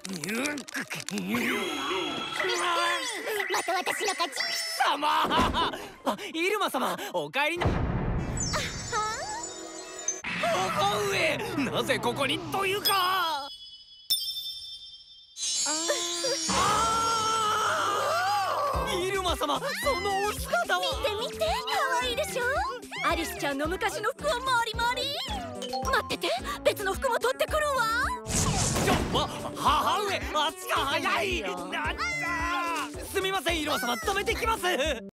また私の勝ち。 様イルマ様、お帰りな。母上、なぜここにというか。イルマ様、そのお姿は。 見て見て、可愛いでしょ。アリスちゃんの昔の服はモリモリ。待ってて、別の服も取ってくるわ。 母上、足が速い。なんだ。すみません、イルマ様、止めてきます。